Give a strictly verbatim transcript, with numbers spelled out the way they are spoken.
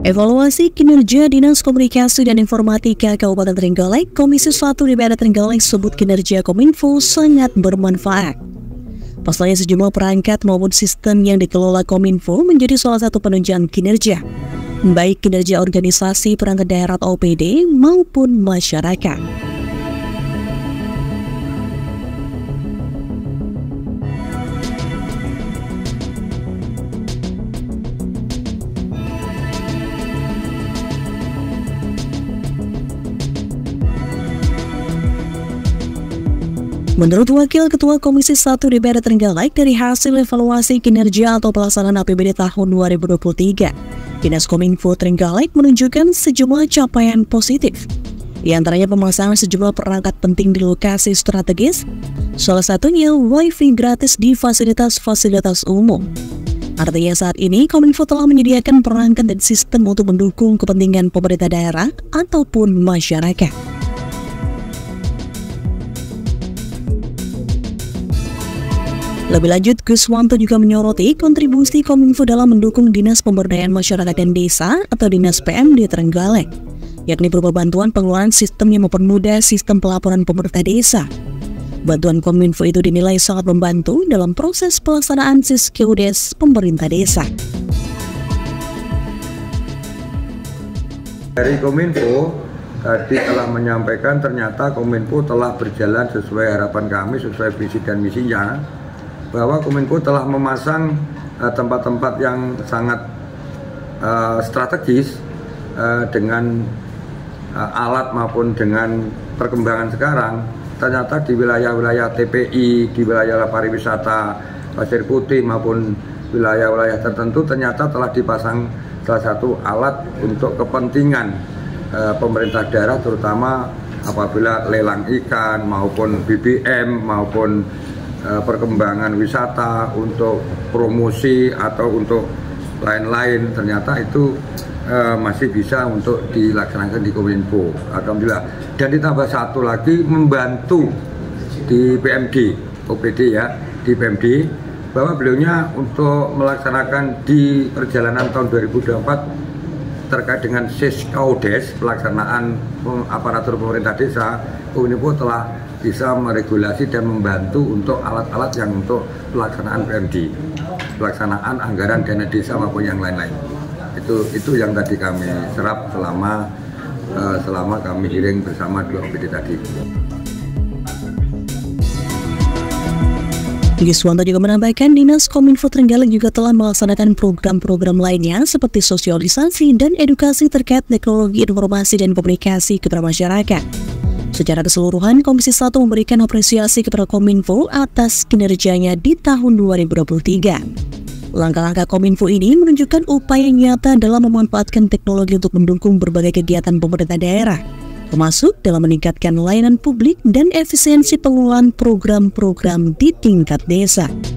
Evaluasi kinerja Dinas Komunikasi dan Informatika Kabupaten Trenggalek, Komisi satu D P R D Trenggalek sebut kinerja Kominfo sangat bermanfaat. Pasalnya sejumlah perangkat maupun sistem yang dikelola Kominfo menjadi salah satu penunjang kinerja, baik kinerja organisasi perangkat daerah O P D maupun masyarakat. Menurut Wakil Ketua Komisi satu D P R D Trenggalek, dari hasil evaluasi kinerja atau pelaksanaan A P B D tahun dua ribu dua puluh tiga, Dinas Kominfo Trenggalek menunjukkan sejumlah capaian positif. Di antaranya pemasangan sejumlah perangkat penting di lokasi strategis, salah satunya wifi gratis di fasilitas-fasilitas umum. Artinya saat ini Kominfo telah menyediakan perangkat dan sistem untuk mendukung kepentingan pemerintah daerah ataupun masyarakat. Lebih lanjut, Guswanto juga menyoroti kontribusi Kominfo dalam mendukung Dinas Pemberdayaan Masyarakat dan Desa atau Dinas P M D Trenggalek, yakni berupa bantuan pengeluaran sistem yang mempermudah sistem pelaporan pemerintah desa. Bantuan Kominfo itu dinilai sangat membantu dalam proses pelaksanaan Siskeudes pemerintah desa. Dari Kominfo tadi telah menyampaikan ternyata Kominfo telah berjalan sesuai harapan kami, sesuai visi dan misinya, bahwa Kominfo telah memasang tempat-tempat uh, yang sangat uh, strategis uh, dengan uh, alat maupun dengan perkembangan sekarang. Ternyata di wilayah-wilayah T P I, di wilayah pariwisata, pasir putih maupun wilayah-wilayah tertentu ternyata telah dipasang salah satu alat untuk kepentingan uh, pemerintah daerah, terutama apabila lelang ikan maupun B B M maupun perkembangan wisata, untuk promosi atau untuk lain-lain, ternyata itu uh, masih bisa untuk dilaksanakan di Kominfo. Alhamdulillah. Dan ditambah satu lagi, membantu di P M D, O P D ya, di P M D, bahwa beliaunya untuk melaksanakan di perjalanan tahun dua ribu dua puluh empat terkait dengan Siskeudes, pelaksanaan aparatur pemerintah desa, Kominfo telah bisa meregulasi dan membantu untuk alat-alat yang untuk pelaksanaan P M D, pelaksanaan anggaran dana desa maupun yang lain-lain. Itu itu yang tadi kami serap selama uh, selama kami hearing bersama dua O P D tadi. Guswanto juga menambahkan Dinas Kominfo Trenggalek juga telah melaksanakan program-program lainnya seperti sosialisasi dan edukasi terkait teknologi informasi dan komunikasi kepada masyarakat. Secara keseluruhan, Komisi satu memberikan apresiasi kepada Kominfo atas kinerjanya di tahun dua ribu dua puluh tiga. Langkah-langkah Kominfo ini menunjukkan upaya nyata dalam memanfaatkan teknologi untuk mendukung berbagai kegiatan pemerintah daerah, termasuk dalam meningkatkan layanan publik dan efisiensi pengelolaan program-program di tingkat desa.